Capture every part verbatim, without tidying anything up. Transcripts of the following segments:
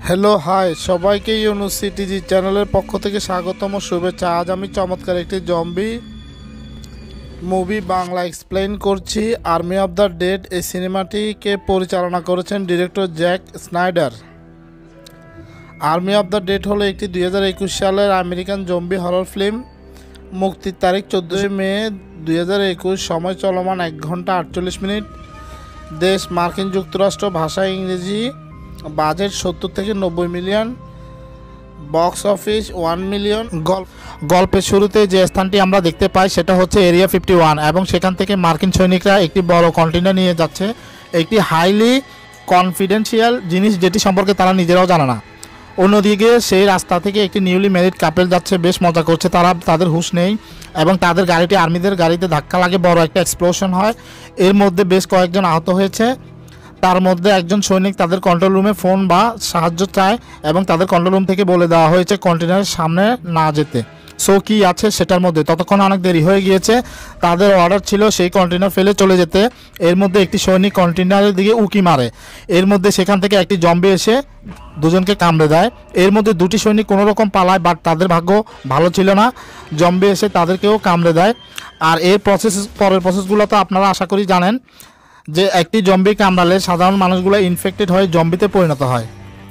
Hello hi সবাইকে ইউনুসিটিজি চ্যানেলের পক্ষ থেকে স্বাগতম শুভেচ্ছা। আজ আমি চমৎকার একটি জম্বি মুভি বাংলা এক্সপ্লেইন করছি। আর্মি অফ দ্য ডেড এই সিনেমাটিকে পরিচালনা করেছেন director Jack Snyder. Army of the dead হলো একটি দুই হাজার একুশ সালের আমেরিকান জম্বি হরর ফিল্ম। মুক্তির তারিখ চোদ্দোই মে দুই হাজার একুশ, সময় চলমান এক ঘন্টা আটচল্লিশ মিনিট। দেশ মার্কিন যুক্তরাষ্ট্র, ভাষা ইংরেজি, বাজেট সত্তর থেকে নব্বই million, box office one million. গল্পের শুরুতে যে স্থানটি আমরা দেখতে পাই সেটা হচ্ছে এরিয়া ফিফটি ওয়ান, এবং সেখান থেকে মার্কিন সৈনিকরা একটি বড় কন্টেইনার নিয়ে যাচ্ছে, একটি হাইলি কনফিডেন্সিয়াল জিনিস যেটি সম্পর্কে তারা নিজেরাও জানে না। অন্যদিকে সেই রাস্তা থেকে একটি নিউলি ম্যারিড কাপল যাচ্ছে, বেশ মজা করছে তারা, তাদের হুঁশ নেই এবং তাদের গাড়িটি আর্মিদের গাড়িতে ধাক্কা লাগে, বড় একটা এক্সপ্লোশন হয়। এর মধ্যে বেশ কয়েকজন আহত হয়েছে। তার মধ্যে একজন সৈনিক তাদের কন্ট্রোল রুমে ফোন বা সাহায্য চায় এবং তাদের কন্ট্রোল রুম থেকে বলে দেওয়া হয়েছে কন্টেনারের সামনে না যেতে। সো কি আছে সেটার মধ্যে, ততক্ষণ অনেক দেরি হয়ে গিয়েছে। তাদের অর্ডার ছিল সেই কন্টেনার ফেলে চলে যেতে। এর মধ্যে একটি সৈনিক কন্টেনারের দিকে উকি মারে। এর মধ্যে সেখান থেকে একটি জম্বি এসে দুজনকে কামড়ে দেয়। এর মধ্যে দুটি সৈনিক কোনো রকম পালায়, বাট তাদের ভাগ্য ভালো ছিল না, জম্বি এসে তাদেরকেও কামড়ে দেয়। আর এর প্রসেস পরের প্রসেসগুলো তো আপনারা আশা করি জানেন যে একটি জম্বি কামড়ালে সাধারণ মানুষগুলো ইনফেক্টেড হয়ে জম্বিতে পরিণত হয়।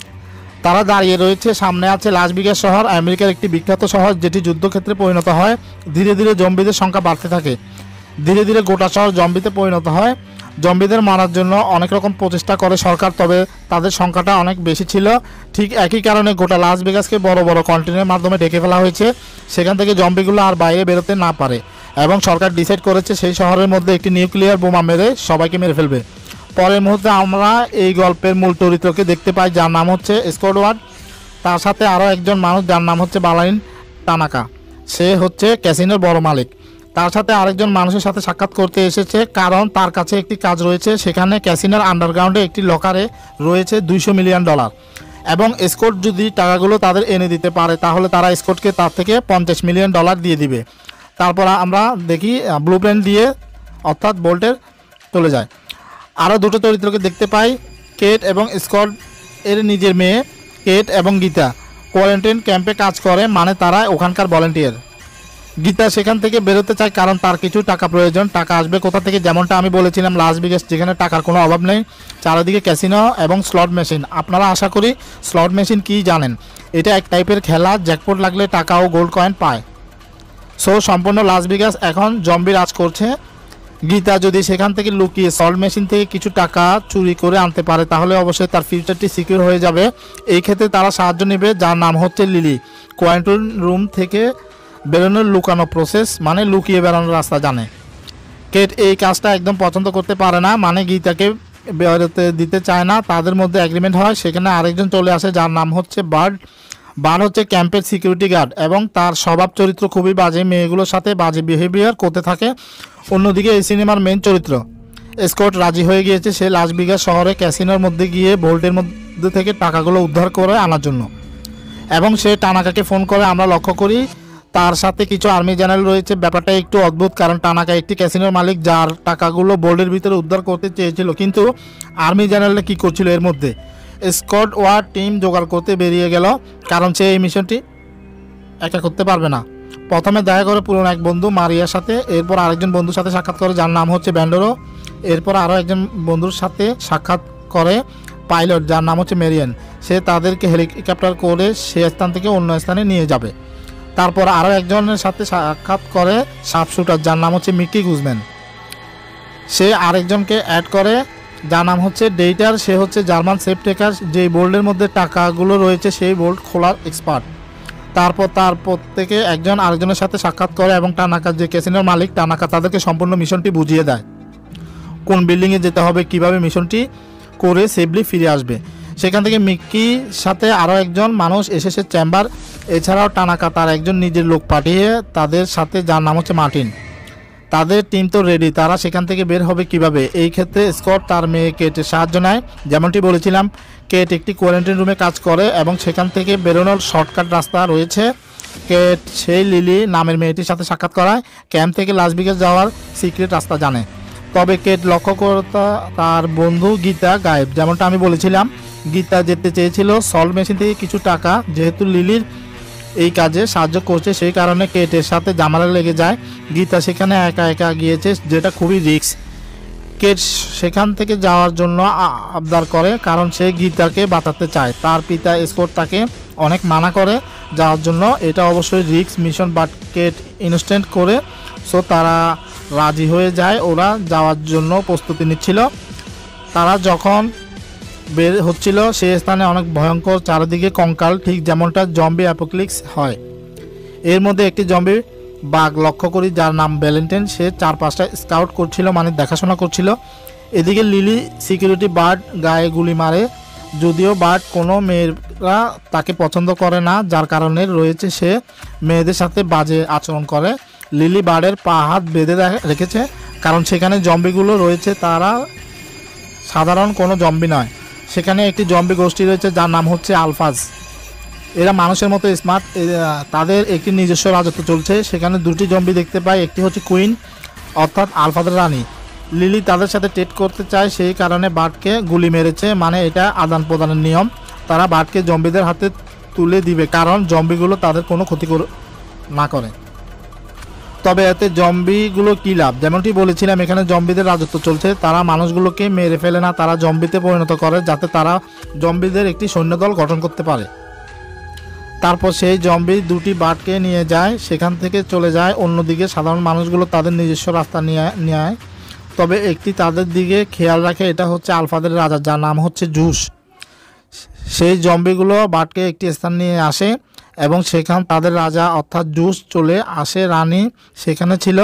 তারা দাঁড়িয়ে রয়েছে, সামনে আছে লাস ভেগাস শহর, আমেরিকার একটি বিখ্যাত শহর যেটি যুদ্ধক্ষেত্রে পরিণত হয়। ধীরে ধীরে জম্বিদের সংখ্যা বাড়তে থাকে, ধীরে ধীরে গোটা শহর জম্বিতে পরিণত হয়। জম্বিদের মারার জন্য অনেক রকম প্রচেষ্টা করে সরকার, তবে তাদের সংখ্যাটা অনেক বেশি ছিল। ঠিক একই কারণে গোটা লাস ভেগাসকে বড় বড় কন্টেইনারের মাধ্যমে ঢেকে ফেলা হয়েছে, সেখান থেকে জম্বিগুলো আর বাইরে বেরোতে না পারে। এবং সরকার ডিসাইড করেছে সেই শহরের মধ্যে একটি নিউক্লিয়ার বোমা মেরে সবাইকে মেরে ফেলবে। পরের মুহূর্তে আমরা এই গল্পের মূল চরিত্রকে দেখতে পাই, যার নাম হচ্ছে স্কোয়াড। তার সাথে আরও একজন মানুষ যার নাম হচ্ছে বালাইন টানাকা, সে হচ্ছে ক্যাসিনোর বড় মালিক। তার সাথে আরেকজন মানুষের সাথে সাক্ষাৎ করতে এসেছে, কারণ তার কাছে একটি কাজ রয়েছে। সেখানে ক্যাসিনোর আন্ডারগ্রাউন্ডে একটি লকারে রয়েছে দুইশো মিলিয়ন ডলার, এবং স্কট যদি টাকাগুলো তাদের এনে দিতে পারে তাহলে তারা স্কটকে তার থেকে পঞ্চাশ মিলিয়ন ডলার দিয়ে দিবে। তারপর আমরা দেখি ব্লু প্রিন্ট দিয়ে অর্থাৎ বোল্টের চলে যায়। আরও দুটো চরিত্রকে দেখতে পাই, কেট এবং স্কট এর নিজের মেয়ে। কেট এবং গীতা কোয়ারেন্টাইন ক্যাম্পে কাজ করে, মানে তারা ওখানকার ভলেন্টিয়ার। গীতা সেখান থেকে বেরোতে চায় কারণ তার কিছু টাকা প্রয়োজন। টাকা আসবে কোথা থেকে, যেমনটা আমি বলেছিলাম লাস ভেগাস যেখানে টাকার কোনো অভাব নেই, চারিদিকে ক্যাসিনো এবং স্লট মেশিন। আপনারা আশা করি স্লট মেশিন কি জানেন, এটা এক টাইপের খেলা, জ্যাকপট লাগলে টাকা ও গোল্ড কয়েন পায়। সো সম্পূর্ণ লাস ভেগাস এখন জম্বি রাজ করছে। গীতা যদি সেখান থেকে লুকিয়ে সল্ট মেশিন থেকে কিছু টাকা চুরি করে আনতে পারে তাহলে অবশ্যই তার ফিউচারটি সিকিউর হয়ে যাবে। এই ক্ষেত্রে তারা সাহায্য নেবে, যার নাম হচ্ছে লিলি। কোয়ারেন্টাইন রুম থেকে বেরোনোর লুকানো প্রসেস, মানে লুকিয়ে বেরোনোর রাস্তা জানে। কেট এই কাজটা একদম পছন্দ করতে পারে না, মানে গীতাকে বেরোতে দিতে চায় না। তাদের মধ্যে এগ্রিমেন্ট হয়, সেখানে আরেকজন চলে আসে যার নাম হচ্ছে বার্ড। বার্ড হচ্ছে ক্যাম্পের সিকিউরিটি গার্ড এবং তার স্বভাব চরিত্র খুবই বাজে, মেয়েগুলোর সাথে বাজে বিহেভিয়ার করতে থাকে। অন্যদিকে এই সিনেমার মেন চরিত্র স্কট রাজি হয়ে গিয়েছে, সে লাস ভেগাস শহরে ক্যাসিনোর মধ্যে গিয়ে ভোল্টের মধ্যে থেকে টাকাগুলো উদ্ধার করে আনার জন্য, এবং সে টানাকাকে ফোন করে। আমরা লক্ষ্য করি তার সাথে কিছু আর্মি জেনারেল রয়েছে। ব্যাপারটা একটু অদ্ভুত, কারণ টানাকা একটি ক্যাসিনোর মালিক যার টাকাগুলো বোল্ডের ভিতরে উদ্ধার করতে চেয়েছিল, কিন্তু আর্মি জেনারেলরা কী করছিল এর মধ্যে, স্কট ওয়ার টিম জোগাড় করতে বেরিয়ে গেল, কারণ সে এই মিশনটি একা করতে পারবে না। প্রথমে দেখা করে পুরনো এক বন্ধু মারিয়ার সাথে, এরপর আরেকজন বন্ধুর সাথে সাক্ষাৎ করে যার নাম হচ্ছে ব্যান্ডোরো। এরপর আরও একজন বন্ধুর সাথে সাক্ষাৎ করে পাইলট যার নাম হচ্ছে মেরিয়ান। সে তাদেরকে হেলিকপ্টার করে সে স্থান থেকে অন্য স্থানে নিয়ে যাবে। তারপর আরও একজনের সাথে সাক্ষাৎ করে শার্প শুটার যার নাম হচ্ছে মিকি গুজম্যান। সে আরেকজনকে অ্যাড করে যার নাম হচ্ছে ডেইটার, সে হচ্ছে জার্মান সেফ টেকার, যেই বোল্ডের মধ্যে টাকাগুলো রয়েছে সেই বোল্ড খোলার এক্সপার্ট। তারপর তার প্রত্যেকে একজন আরেকজনের সাথে সাক্ষাৎ করে এবং টানাকা যে ক্যাসিনোর মালিক টানাকা তাদেরকে সম্পূর্ণ মিশনটি বুঝিয়ে দেয়, কোন বিল্ডিংয়ে যেতে হবে, কিভাবে মিশনটি করে সেফলি ফিরে আসবে। সেখান থেকে মিকির সাথে আরও একজন মানুষ এসেছে চেম্বার। এছাড়াও টানাকা তার একজন নিজের লোক পাঠিয়ে তাদের সাথে, যার নাম হচ্ছে মার্টিন। তাদের টিম তো রেডি, তারা সেখান থেকে বের হবে কিভাবে। এই ক্ষেত্রে স্কট তার মেয়ে কেটের সাহায্য নেয়। যেমনটি বলেছিলাম, কেট একটি কোয়ারেন্টাইন রুমে কাজ করে এবং সেখান থেকে বেরোনোর শর্টকাট রাস্তা রয়েছে। কেট সেই লিলি নামের মেয়েটির সাথে সাক্ষাৎ করায়, ক্যাম্প থেকে লাস ভেগাস যাওয়ার সিক্রেট রাস্তা জানে। তবে কেট লক্ষ্য করতে তার বন্ধু গীতা গায়েব। যেমনটা আমি বলেছিলাম, গীতা যেতে চেয়েছিল সল্ট মেশিন থেকে কিছু টাকা, যেহেতু লিলির এই কাজে সাহায্য করছে সেই কারণে কেটের সাথে ঝামেলা লেগে যায়। গীতা সেখানে একা একা গিয়েছে, যেটা খুবই রিস্ক। কেট সেখান থেকে যাওয়ার জন্য আবদার করে, কারণ সে গীতাকে বাঁচাতে চায়। তার পিতা স্কট তাকে অনেক মানা করে যাওয়ার জন্য। এটা অবশ্যই risk mission, but Kate instant করে, সো তারা রাজি হয়ে যায়। ওরা যাওয়ার জন্য প্রস্তুতি নিচ্ছিল। তারা যখন বের হচ্ছিল সেই স্থানে অনেক ভয়ঙ্কর চারিদিকে কঙ্কাল, ঠিক যেমনটা জম্বি অ্যাপোক্যালিপস হয়। এর মধ্যে একটি জম্বি বাঘ লক্ষ্য করি, যার নাম ভ্যালেন্টাইন। সে চার পাঁচটা স্কাউট করছিল, মানে দেখাশোনা করছিল। এদিকে লিলি সিকিউরিটি গার্ড গায়ে গুলি মারে, যদিও বার্ড কোনো মেয়েরা তাকে পছন্দ করে না, যার কারণে রয়েছে সে মেয়েদের সাথে বাজে আচরণ করে। লিলি বার্ডের পা হাত বেঁধে রেখেছে, কারণ সেখানে জম্বিগুলো রয়েছে, তারা সাধারণ কোনো জম্বি নয়। সেখানে একটি জম্বি গোষ্ঠী রয়েছে যার নাম হচ্ছে আলফাজ। এরা মানুষের মতো স্মার্ট, তাদের একটি নিজস্ব রাজত্ব চলছে। সেখানে দুটি জম্বি দেখতে পায়, একটি হচ্ছে কুইন অর্থাৎ আলফাদের রানী। লিলি তাদের সাথে ট্রেড করতে চায়, সেই কারণে বার্ডকে গুলি মেরেছে, মানে এটা আদান প্রদানের নিয়ম। তারা বার্ডকে জম্বিদের হাতে তুলে দিবে, কারণ জম্বিগুলো তাদের কোনো ক্ষতি না করে। তবে এতে জম্বিগুলো কী লাভ? যেমনটি বলেছিলাম, এখানে জম্বিদের রাজত্ব চলছে। তারা মানুষগুলোকে মেরে ফেলে না, তারা জম্বিতে পরিণত করে, যাতে তারা জম্বিদের একটি সৈন্যদল গঠন করতে পারে। তারপর সেই জম্বি দুটি বার্ডকে নিয়ে যায়, সেখান থেকে চলে যায় অন্যদিকে। সাধারণ মানুষগুলো তাদের নিজস্ব রাস্তা নিয়ে নেয়, তবে একটি তাদের দিকে খেয়াল রাখে, এটা হচ্ছে আলফাদের রাজা, যার নাম হচ্ছে জুস। সেই জম্বিগুলো বার্ডকে একটি স্থান নিয়ে আসে এবং সেখান তাদের রাজা অর্থাৎ জুস চলে আসে। রানী সেখানে ছিল।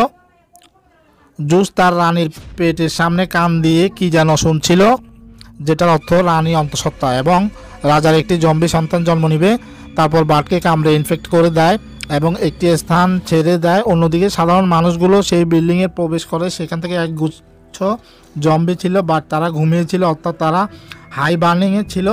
জুস তার রানীর পেটের সামনে কান দিয়ে কি যেন শুনছিল, যেটার অর্থ রানী অন্তঃসত্ত্বা, এবং রাজার একটি জম্বি সন্তান জন্ম নিবে। তারপর বার্ডকে কামড়ে ইনফেক্ট করে দেয় এবং একটি স্থান ছেড়ে দেয়। অন্যদিকে সাধারণ মানুষগুলো সেই বিল্ডিংয়ে প্রবেশ করে। সেখান থেকে এক গুচ্ছ জম্বি ছিল, বাট তারা ঘুমিয়েছিল, অর্থাৎ তারা হাই বার্নিংয়ে ছিল।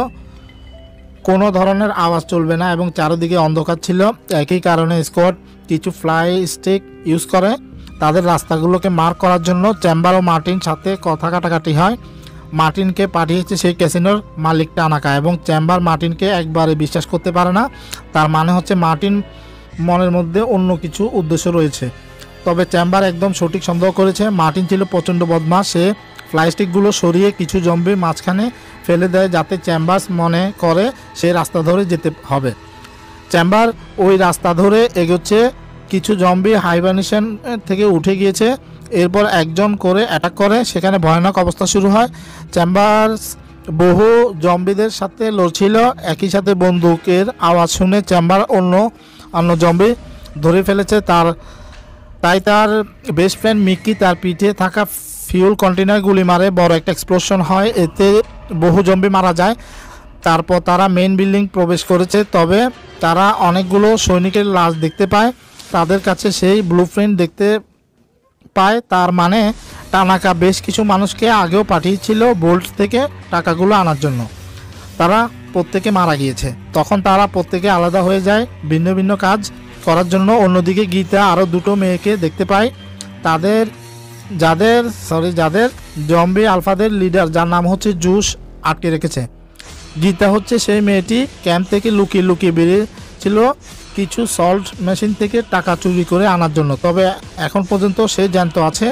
কোনো ধরনের আওয়াজ চলবে না এবং চারিদিকে অন্ধকার ছিল। একই কারণে স্কোয়াড কিছু ফ্লাই স্টিক ইউজ করে তাদের রাস্তাগুলোকে মার্ক করার জন্য। চেম্বার ও মার্টিন সাথে কথা কাটাকাটি হয়। মার্টিনকে পাঠিয়েছে সেই ক্যাসিনোর মালিক টানাকা, এবং চেম্বার মার্টিনকে একবারে বিশ্বাস করতে পারে না। তার মানে হচ্ছে মার্টিন মনের মধ্যে অন্য কিছু উদ্দেশ্য রয়েছে। তবে চেম্বার একদম সঠিক সন্দেহ করেছে। মার্টিন ছিল প্রচণ্ড বদমাশ। সে ফ্লাইস্টিকগুলো সরিয়ে কিছু জম্বি মাঝখানে ফেলে দেয়, যাতে চেম্বার মনে করে সে রাস্তা ধরে যেতে হবে। চেম্বার ওই রাস্তা ধরে এগোচ্ছে। কিছু জম্বি হাইবারনেশন থেকে উঠে গিয়েছে। এরপর একজন করে অ্যাটাক করে, সেখানে ভয়ানক অবস্থা শুরু হয়। চেম্বার বহু জম্বিদের সাথে লড়ছিল। একই সাথে বন্দুকের আওয়াজ শুনে চেম্বার অন্য অন্য জম্বি ধরে ফেলেছে। তার তাই তার বেস্ট ফ্রেন্ড মিকি তার পিঠে থাকা ফিউল কন্টেনার গুলি মারে। বড় একটা এক্সপ্লোশন হয়, এতে বহু জম্বি মারা যায়। তারপর তারা মেইন বিল্ডিং প্রবেশ করেছে, তবে তারা অনেকগুলো সৈনিকের লাশ দেখতে পায়। তাদের কাছে সেই ব্লুপ্রিন্ট দেখতে পায়। তার মানে টানাকা বেশ কিছু মানুষকে আগেও পাঠিয়েছিল বোল্ট থেকে টাকাগুলো আনার জন্য। তারা প্রত্যেকে মারা গিয়েছে। তখন তারা প্রত্যেকে আলাদা হয়ে যায় ভিন্ন ভিন্ন কাজ করার জন্য। অন্যদিকে গীতা আরও দুটো মেয়েকে দেখতে পায়, তাদের যাদের সরি যাদের জম্বি আলফাদের লিডার, যার নাম হচ্ছে জুস, আটকে রেখেছে। গীতা হচ্ছে সেই মেয়েটি ক্যাম্প থেকে লুকিয়ে লুকিয়ে বেরিয়েছিল কিছু সল্ট মেশিন থেকে টাকা চুরি করে আনার জন্য, তবে এখন পর্যন্ত সে জ্যান্ত আছে।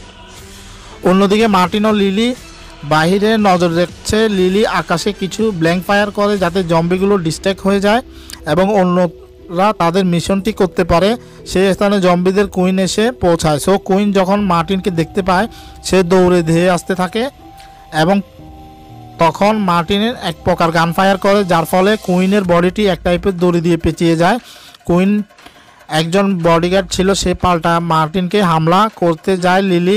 অন্যদিকে মার্টিন ও লিলি বাহিরে নজর রাখছে। লিলি আকাশে কিছু ব্ল্যাঙ্ক ফায়ার করে, যাতে জম্বিগুলো ডিস্ট্র্যাক্ট হয়ে যায় এবং অন্যরা তাদের মিশনটি করতে পারে। সেই স্থানে জম্বিদের কুইন এসে পৌঁছায়। সো কুইন যখন মার্টিনকে দেখতে পায়, সে দৌড়ে ধেয়ে আসতে থাকে এবং তখন মার্টিনের এক প্রকার গান ফায়ার করে, যার ফলে কুইনের বডিটি এক টাইপের দড়ি দিয়ে পেঁচিয়ে যায়। কুইন একজন বডিগার্ড ছিল, সে পাল্টা মার্টিনকে হামলা করতে যায়। লিলি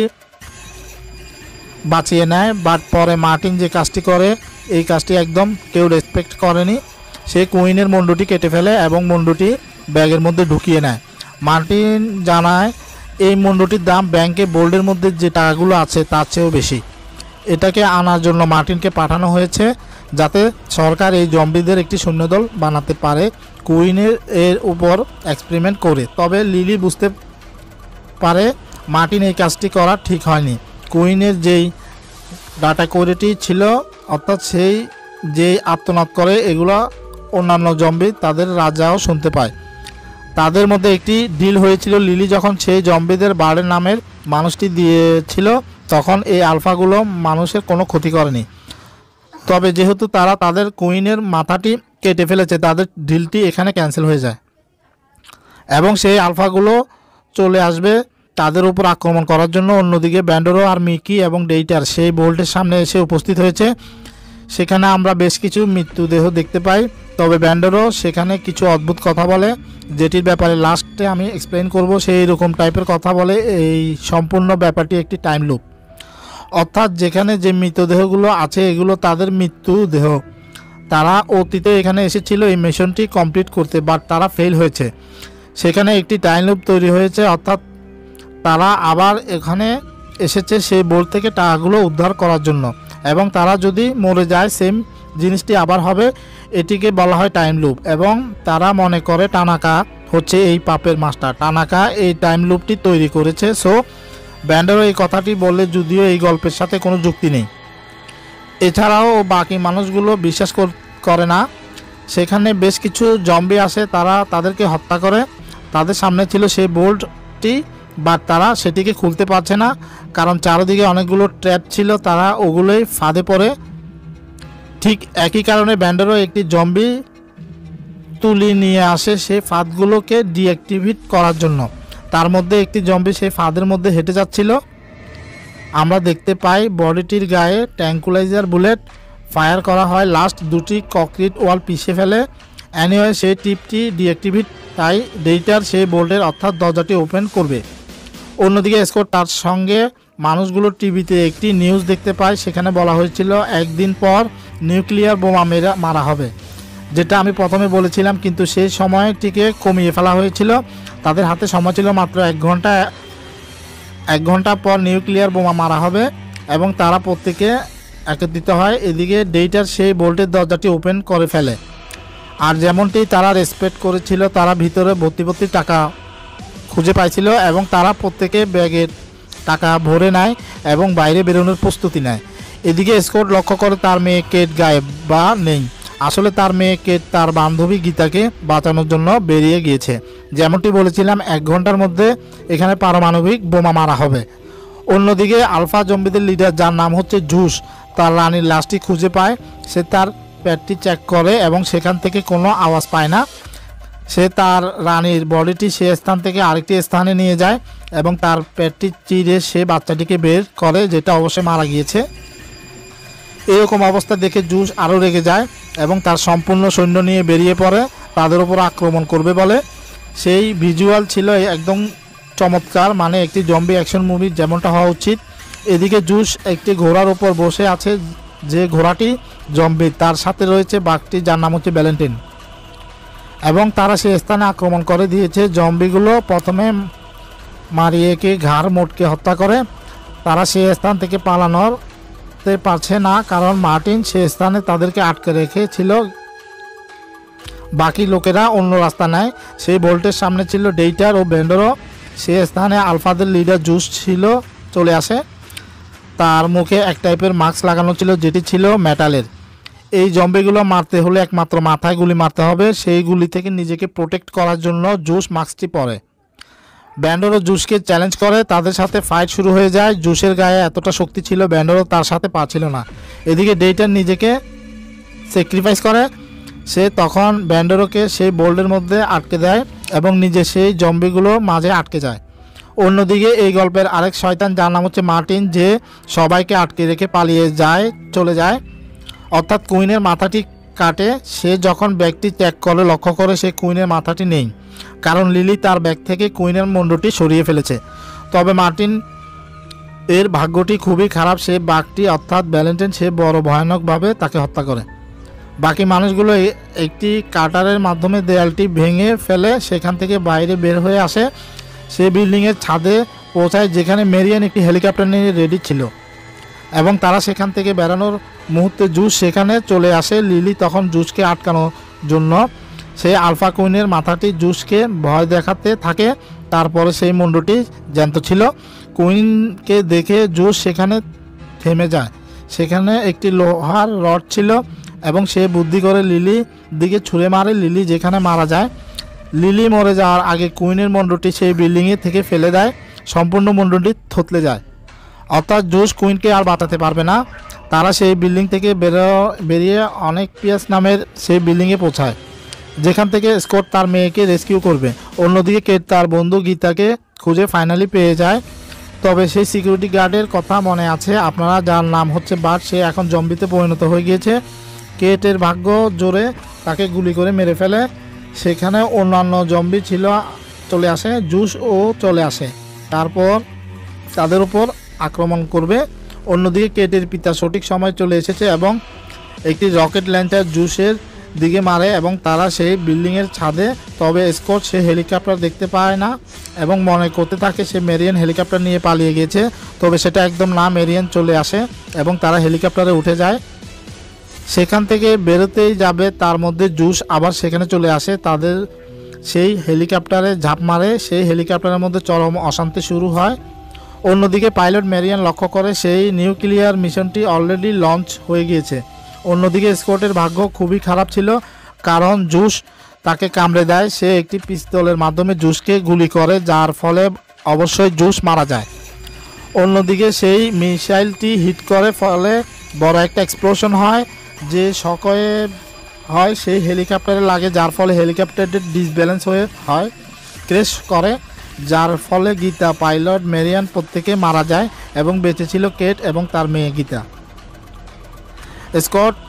বাঁচিয়ে নেয়, বাট পরে মার্টিন যে কাজটি করে, এই কাজটি একদম কেউ রেসপেক্ট করেনি। সে কুইনের মুন্ডুটি কেটে ফেলে এবং মুন্ডুটি ব্যাগের মধ্যে ঢুকিয়ে নেয়। মার্টিন জানায় এই মুন্ডুটির দাম ব্যাংকে বোল্ডের মধ্যে যে টাকাগুলো আছে তার চেয়েও বেশি। এটাকে আনার জন্য মার্টিনকে পাঠানো হয়েছে, যাতে সরকার এই জম্বিদের একটি সৈন্যদল বানাতে পারে কুইনের এর উপর এক্সপেরিমেন্ট করে। তবে লিলি বুঝতে পারে মার্টিন এই কাজটি করা ঠিক হয়নি। কুইনের যেই ডাটা কোয়ালিটি ছিল, অর্থাৎ সেই যেই আর্তনাদ করে এগুলো অন্যান্য জম্বি তাদের রাজাও শুনতে পায়। তাদের মধ্যে একটি ডিল হয়েছিল, লিলি যখন সেই জম্বিদের বার্ডের নামের মানুষটি দিয়েছিল তখন এই আলফাগুলো মানুষের কোনো ক্ষতি করেনি। তবে যেহেতু তারা তাদের কুইনের মাথাটি কেটে ফেলেছে, তাদের ডিলটি এখানে ক্যান্সেল হয়ে যায় এবং সেই আলফাগুলো চলে আসবে তাদের উপর আক্রমণ করার জন্য। অন্যদিকে ব্যান্ডোরো আর মিকি এবং ডেইটার সেই বোল্টের সামনে এসে উপস্থিত হয়েছে। সেখানে আমরা বেশ কিছু মৃত্যুদেহ দেখতে পাই, তবে ব্যান্ডোরো সেখানে কিছু অদ্ভুত কথা বলে, যেটির ব্যাপারে লাস্টে আমি এক্সপ্লেন করব। সেই রকম টাইপের কথা বলে। এই সম্পূর্ণ ব্যাপারটি একটি টাইম লুপ, অর্থাৎ যেখানে যে মৃতদেহগুলো আছে এগুলো তাদের মৃত্যুদেহ। তারা অতীতে এখানে এসেছিল এই মিশনটি কমপ্লিট করতে, বাট তারা ফেল হয়েছে। সেখানে একটি টাইম লুপ তৈরি হয়েছে, অর্থাৎ তারা আবার এখানে এসেছে সেই বোল্ট থেকে টাকাগুলো উদ্ধার করার জন্য, এবং তারা যদি মরে যায় সেম জিনিসটি আবার হবে। এটিকে বলা হয় টাইম লুপ, এবং তারা মনে করে টানাকা হচ্ছে এই পাপের মাস্টার। টানাকা এই টাইম লুপটি তৈরি করেছে। সো ব্যান্ডোরো এই কথাটি বললে যদিও এই গল্পের সাথে কোনো যুক্তি নেই, এছাড়াও বাকি মানুষগুলো বিশ্বাস করে না। সেখানে বেশ কিছু জম্বি আসে, তারা তাদেরকে হত্যা করে। তাদের সামনে ছিল সেই বোল্টটি, বাট তারা সেটিকে খুলতে পারছে না, কারণ চারিদিকে অনেকগুলো ট্র্যাপ ছিল, তারা ওগুলোই ফাঁদে পড়ে। ঠিক একই কারণে ব্যান্ডোরো একটি জম্বি তুলি নিয়ে আসে সেই ফাঁদগুলোকে ডিঅ্যাক্টিভেট করার জন্য। তার মধ্যে একটি জম্বি সেই ফাঁদের মধ্যে হেঁটে যাচ্ছিল। আমরা দেখতে পাই বডিটির গায়ে ট্যাঙ্কুলাইজার বুলেট ফায়ার করা হয়, লাস্ট দুটি কংক্রিট ওয়াল পিষে ফেলে। অ্যানিওয়ে সেই টিপটি ডিঅ্যাক্টিভেট, তাই ডেইটার সেই বোল্টের অর্থাৎ দরজাটি ওপেন করবে। অন্যদিকে স্কট তার সঙ্গে মানুষগুলো টিভিতে একটি নিউজ দেখতে পায়, সেখানে বলা হয়েছিল একদিন পর নিউক্লিয়ার বোমা মেরা মারা হবে, যেটা আমি প্রথমে বলেছিলাম, কিন্তু সেই সময়টিকে কমিয়ে ফেলা হয়েছিল। তাদের হাতে সময় ছিল মাত্র এক ঘন্টা এক ঘন্টা পর নিউক্লিয়ার বোমা মারা হবে এবং তারা প্রত্যেকে একত্রিত হয়। এদিকে ডেইটার সেই বোল্টের দরজাটি ওপেন করে ফেলে, আর যেমনটি তারা রেসপেক্ট করেছিল, তারা ভিতরে ভর্তি ভর্তি টাকা খুঁজে পাইছিল এবং তারা প্রত্যেকে ব্যাগের টাকা ভরে নেয় এবং বাইরে বেরোনোর প্রস্তুতি নেয়। এদিকে স্কট লক্ষ্য করে তার মেয়ে কেট গায়েব বা নেই। আসলে তার মেয়ে কেট তার বান্ধবী গীতাকে বাঁচানোর জন্য বেরিয়ে গিয়েছে। যেমনটি বলেছিলাম, এক ঘন্টার মধ্যে এখানে পারমাণবিক বোমা মারা হবে। অন্যদিকে আলফা জম্বিদের লিডার, যার নাম হচ্ছে জুস, তার রানীর লাশটি খুঁজে পায়। সে তার পেটটি চেক করে এবং সেখান থেকে কোনো আওয়াজ পায় না। সে তার রানীর বডিটি সে স্থান থেকে আরেকটি স্থানে নিয়ে যায় এবং তার পেটটি চিরে সে বাচ্চাটিকে বের করে, যেটা অবশ্যই মারা গিয়েছে। এরকম অবস্থা দেখে জুস আরও রেগে যায় এবং তার সম্পূর্ণ সৈন্য নিয়ে বেরিয়ে পড়ে তাদের উপর আক্রমণ করবে বলে। সেই ভিজুয়াল ছিল একদম চমৎকার, মানে একটি জম্বি অ্যাকশন মুভি যেমনটা হওয়া উচিত। এদিকে জুস একটি ঘোড়ার উপর বসে আছে, যে ঘোড়াটি জম্বি, তার সাথে রয়েছে বাঘটি যার নাম হচ্ছে ভ্যালেন্টিন, এবং তারা সে স্থানে আক্রমণ করে দিয়েছে। জম্বিগুলো প্রথমে মারিয়েকে ঘাড় মোটকে হত্যা করে। তারা সে স্থান থেকে পালানোর পারছে না, কারণ মার্টিন সে স্থানে তাদেরকে আটকে রেখেছিল। বাকি লোকেরা অন্য রাস্তা নেয়। সেই বোল্টের সামনে ছিল ডেইটার ও ব্যান্ডোরো। সে স্থানে আলফাদের লিডার জুস ছিল, চলে আসে। তার মুখে এক টাইপের মাস্ক লাগানো ছিল, যেটি ছিল মেটালের। এই জম্বিগুলো মারতে হলে একমাত্র মাথায় গুলি মারতে হবে। সেই গুলি থেকে নিজেকে প্রোটেক্ট করার জন্য জুস মাস্কটি পরে। ব্যান্ডোরো জুসকে চ্যালেঞ্জ করে, তাদের সাথে ফাইট শুরু হয়ে যায়। জুসের গায়ে এতটা শক্তি ছিল, ব্যান্ডোরো তার সাথে পারছিল না। এদিকে ডেইটার নিজেকে স্যাক্রিফাইস করে। সে তখন ব্যান্ডোরোকে সেই বোল্ডের মধ্যে আটকে দেয় এবং নিজে সেই জম্বিগুলো মাঝে আটকে যায়। অন্যদিকে এই গল্পের আরেক শয়তান, যার নাম হচ্ছে মার্টিন, যে সবাইকে আটকে রেখে পালিয়ে যায় চলে যায়, অর্থাৎ কুইনের মাথাটি কাটে। সে যখন ব্যাগটি চেক করে লক্ষ্য করে সে কুইনের মাথাটি নেই, কারণ লিলি তার ব্যাগ থেকে কুইনের মুন্ডটি সরিয়ে ফেলেছে। তবে মার্টিন এর ভাগ্যটি খুবই খারাপ, সে বাঘটি অর্থাৎ ভ্যালেন্টাইন সে বড় ভয়ানকভাবে তাকে হত্যা করে। বাকি মানুষগুলো একটি কাটারের মাধ্যমে দেয়ালটি ভেঙে ফেলে সেখান থেকে বাইরে বের হয়ে আসে। সে বিল্ডিংয়ের ছাদে পৌঁছায়, যেখানে মেরিয়ান একটি হেলিকপ্টার নিয়ে রেডি ছিল, এবং তারা সেখান থেকে বেরানোর মুহূর্তে জুস সেখানে চলে আসে। লিলি তখন জুসকে আটকানোর জন্য সেই আলফা কুইনের মাথাটি জুসকে ভয় দেখাতে থাকে। তারপরে সেই মুন্ডটি জ্যান্ত ছিল। কুইনকে দেখে জুস সেখানে থেমে যায়। সেখানে একটি লোহার রড ছিল এবং সে বুদ্ধি করে লিলি দিকে ছুঁড়ে মারে। লিলি যেখানে মারা যায়। লিলি মরে যাওয়ার আগে কুইনের মুন্ডটি সেই বিল্ডিংয়ে থেকে ফেলে দেয়। সম্পূর্ণ মুন্ডটি থতলে যায়, অর্থাৎ জুস কুইনকে আর বাঁচাতে পারবে না। তারা সেই বিল্ডিং থেকে বেরো বেরিয়ে অনেক পিয়াস নামের সেই বিল্ডিংয়ে পৌঁছায়, যেখান থেকে স্কট তার মেয়েকে রেস্কিউ করবে। অন্যদিকে কেট তার বন্ধু গীতাকে খুঁজে ফাইনালি পেয়ে যায়। তবে সেই সিকিউরিটি গার্ডের কথা মনে আছে আপনারা, যার নাম হচ্ছে বার্ট, সে এখন জম্বিতে পরিণত হয়ে গিয়েছে। কেটের ভাগ্য জোরে তাকে গুলি করে মেরে ফেলে। সেখানে অন্যান্য জম্বি ছিল চলে আসে, জুস ও চলে আসে, তারপর তাদের উপর আক্রমণ করবে। অন্যদিকে কেটের পিতা সঠিক সময় চলে এসেছে এবং একটি রকেট লঞ্চার জুসের দিকে মারে এবং তারা সেই বিল্ডিংয়ের ছাদে। তবে স্কট সে হেলিকপ্টার দেখতে পায় না এবং মনে করতে থাকে সে মেরিয়ান হেলিকপ্টার নিয়ে পালিয়ে গিয়েছে। তবে সেটা একদম না, মেরিয়ান চলে আসে এবং তারা হেলিকপ্টারে উঠে যায়। সেখান থেকে বেরোতেই যাবে, তার মধ্যে জুস আবার সেখানে চলে আসে। তাদের সেই হেলিকপ্টারে ঝাঁপ মারে। সেই হেলিকপ্টারের মধ্যে চরম অশান্তি শুরু হয়। অন্যদিকে পাইলট মেরিয়ান লক্ষ্য করে সেই নিউক্লিয়ার মিশনটি অলরেডি লঞ্চ হয়ে গিয়েছে। অন্যদিকে স্কটের ভাগ্য খুবই খারাপ ছিল, কারণ জুস তাকে কামড়ে দেয়। সে একটি পিস্তলের মাধ্যমে জুসকে গুলি করে, যার ফলে অবশ্যই জুস মারা যায়। অন্যদিকে সেই মিসাইলটি হিট করে ফলে বড় একটা এক্সপ্লোশন হয়, যে শকে হয় সেই হেলিকপ্টারে লাগে, যার ফলে হেলিকপ্টারটি ডিসব্যালেন্স হয়ে হয়, ক্র্যাশ করে, যার ফলে গীতা, পাইলট, মেরিয়ান প্রত্যেকে মারা যায় এবং বেঁচে ছিল কেট এবং তার মেয়ে গীতা। স্কট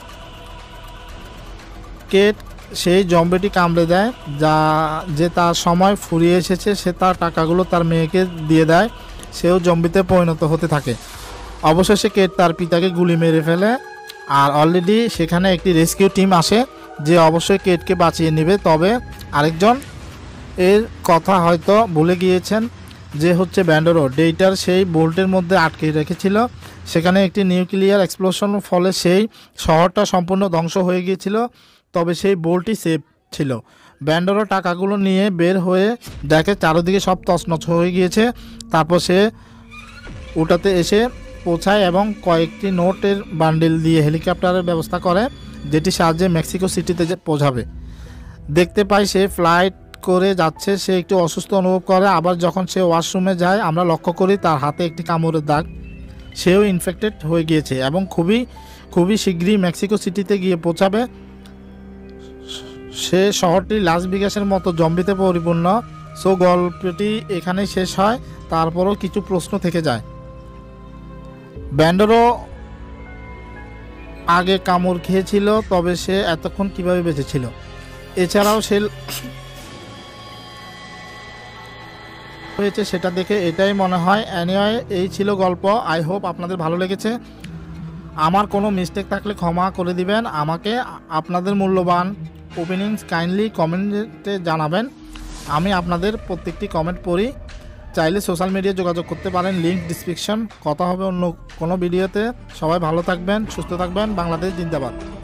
কেট সেই জম্বিটি কামড়ে দেয়, যা যে তার সময় ফুরিয়ে এসেছে। সে তার টাকাগুলো তার মেয়েকে দিয়ে দেয়। সেও জম্বিতে পরিণত হতে থাকে। অবশেষে কেট তার পিতাকে গুলি মেরে ফেলে। আর অলরেডি সেখানে একটি রেস্কিউ টিম আসে, যে অবশ্যই কেটকে বাঁচিয়ে নেবে। তবে আরেকজন এর কথা হয়তো ভুলে গিয়েছেন, যে হচ্ছে ব্যান্ডোরো ডেটার সেই বোল্টের মধ্যে আটকে রেখেছিল। সেখানে একটি নিউক্লিয়ার এক্সপ্লোশন ফলে সেই শহরটা সম্পূর্ণ ধ্বংস হয়ে গিয়েছিল। তবে সেই বোল্টই সেফ ছিল। ব্যান্ডোরো টাকাগুলো নিয়ে বের হয়ে দেখে চারদিকে সব তছনছ হয়ে গিয়েছে। তারপর সে ওটাতে এসে পৌঁছায় এবং কয়েকটি নোটের বান্ডিল দিয়ে হেলিকপ্টারের ব্যবস্থা করে, যেটি সাহায্যে মেক্সিকো সিটিতে পৌঁছাবে। দেখতে পাই সে ফ্লাইট করে যাচ্ছে। সে একটু অসুস্থ অনুভব করে। আবার যখন সে ওয়াশরুমে যায়, আমরা লক্ষ্য করি তার হাতে একটি কামড়ের দাগ। সেও ইনফেক্টেড হয়ে গিয়েছে এবং খুবই খুবই শীঘ্রই মেক্সিকো সিটিতে গিয়ে পৌঁছাবে। সে শহরটি লাস ভেগাসের মতো জম্বিতে পরিপূর্ণ। সো গল্পটি এখানেই শেষ হয়। তারপরও কিছু প্রশ্ন থেকে যায়। ব্যান্ডোরো আগে কামড় খেয়েছিল, তবে সে এতক্ষণ কিভাবে বেঁচে ছিল? এছাড়াও সে হয়েছে সেটা দেখে এটাই মনে হয়। অ্যানিওয়ে, এই ছিল গল্প। আই হোপ আপনাদের ভালো লেগেছে। আমার কোনো মিস্টেক থাকলে ক্ষমা করে দিবেন। আমাকে আপনাদের মূল্যবান ওপিনিয়ন্স কাইন্ডলি কমেন্টে জানাবেন। আমি আপনাদের প্রত্যেকটি কমেন্ট পড়ি। চাইলে সোশ্যাল মিডিয়ায় যোগাযোগ করতে পারেন, লিঙ্ক ডিসক্রিপশন। কথা হবে অন্য কোনো ভিডিওতে। সবাই ভালো থাকবেন, সুস্থ থাকবেন। বাংলাদেশ জিন্দাবাদ।